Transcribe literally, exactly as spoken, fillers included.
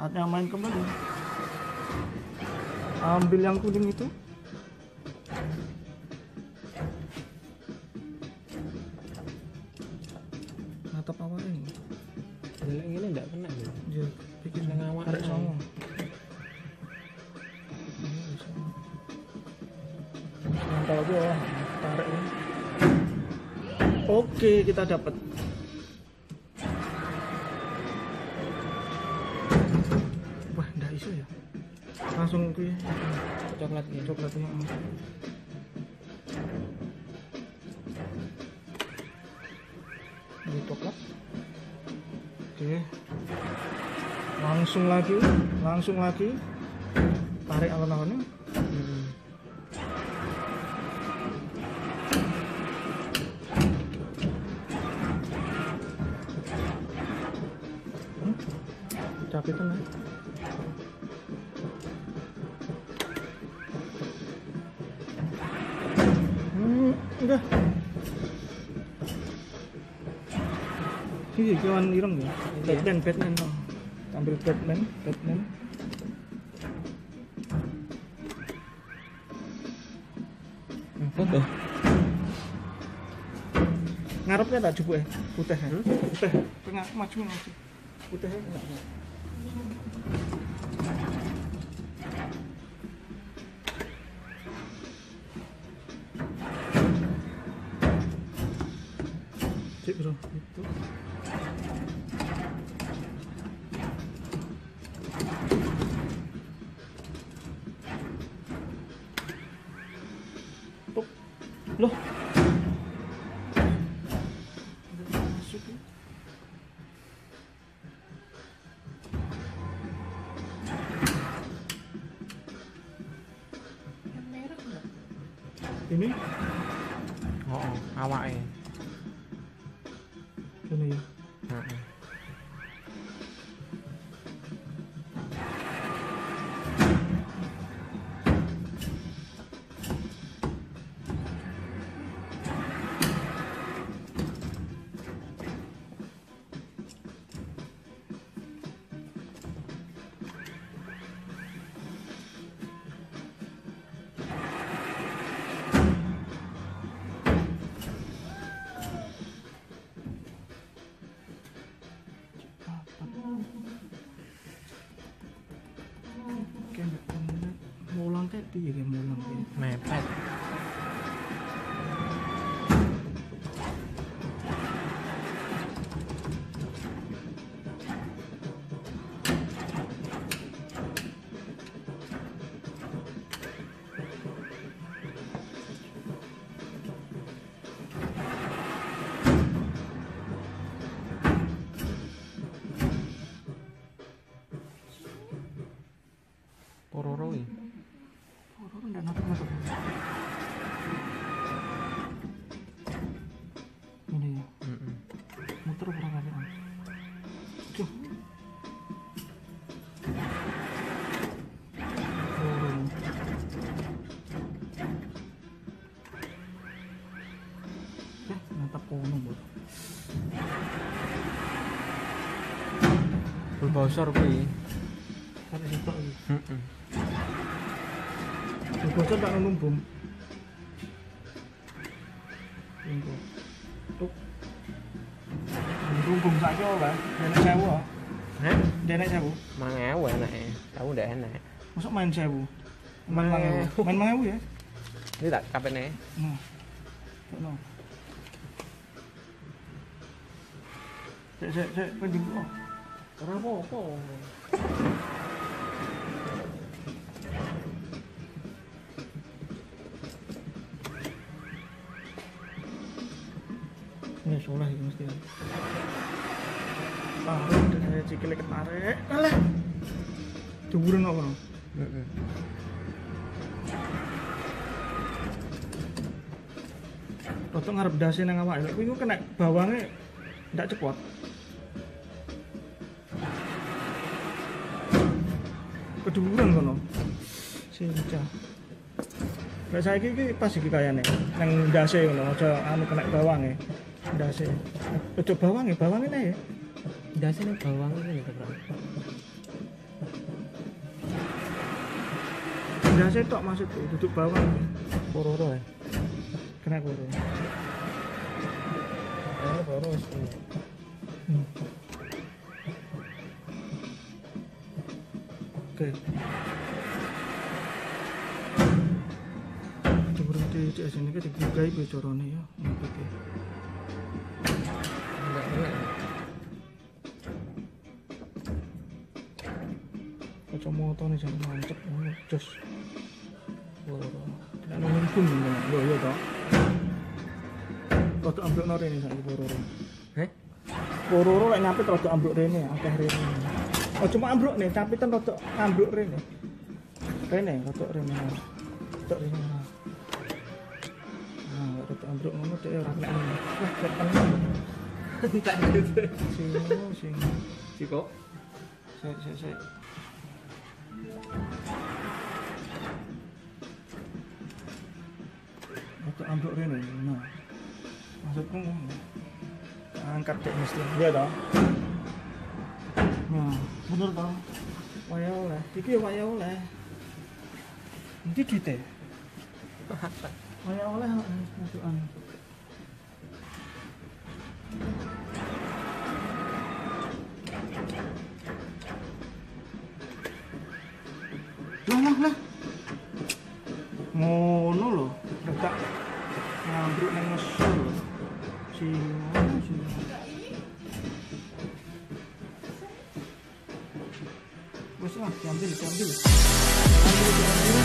Saatnya main kembali. Ambil yang kuning itu. Natap awal ini. Jelek ini enggak kena gitu. Dia bikin Nang awak. tarik sama. Mantap aja ya. Tarik ini. Oke, kita dapat. Wah, ndak iso ya. Langsung ke Coklatnya. coklatnya. Ini coklat. Oke. Langsung lagi, langsung lagi. Tarik alon-alonnya. Hmm. Capek tenan. Hmm, udah. Iya, kawan ireng ya. Batman, Batman. Oh. Ambil Batman, Batman. Foto. Ngarepnya tak jupuk ya, putih ya. Putih. Tengah maju maju. Putih ya. Cik bro, itu. Tuk. Loh. Masuk ya. Ini Oh, oh, awake. ini ya. Heeh. Kayak mulang kayak piye kayak mulang kayak. Mepet. Pororo iki. Orang ndak natap-natap. Ini ya. Heeh. Muter berapa kali? Tuh. Turun. Eh, natap kono, Bos. Berbosor kuwi. Sampai situ lagi. Heeh. Bocor tak numbung. Tunggu. Tuk. Numbung saja lah. Denek sewu. Hah? Denek sewu. Mangewu enake. Tahu ndak enak. Masuk main sewu. Main mangewu. Main mangewu ya. Ini tak kapene. Nah. No. Cek cek cek penting kok. Ora apa-apa. Ini soleh iki mesti. Tarik dari cikile ketarik. Alah. Dhuwuren kok ngono. Heeh. Foto ngarep dasi nang awake. Kuwi kena bawange ndak cepot. Keduren kono. Sinca. Nek saiki iki pas iki kayane nang ndase ngono, aja anu kena bawange. Ndase. Aja bawange, bawange ne. Ndase ning bawang iki lho, Bro. ndase tok maksudku, duduk bawang. Pororo ya. Kena koro. Eh, pororo wis kena. Hmm. Oke. Coba di di sini kita digawe bocorone ya. Oke. Enggak kena. Kacamata nih jangan mantep, jos. Pororo. Nek nang pun lho ya toh. Rodok ambruk nang rene saiki pororo. Heh? Pororo lek nyapit rodok ambruk rene, akeh rene. Oh cuma ambruk nih, tapi ten rodok ambruk rene. Rene, rodok rene. Rodok rene. Nah, rodok ambruk ngono dhek ora kena ngono. Wah, kok tenang. Tak gitu. Sing sing Ciko. sik sik sik. Rodok ambruk rene. Nah. Maksudku ngono. Angkat dek mesti. Iya toh? Nah, bener toh. Waya oleh. Iki ya waya oleh. Endi duite? Waya oleh majukan. Lah lah lah. Ngono lho. Letak ngambruk nang ngesel lho. Singo, singo. Wes lah, diambil, diambil. Diambil, diambil.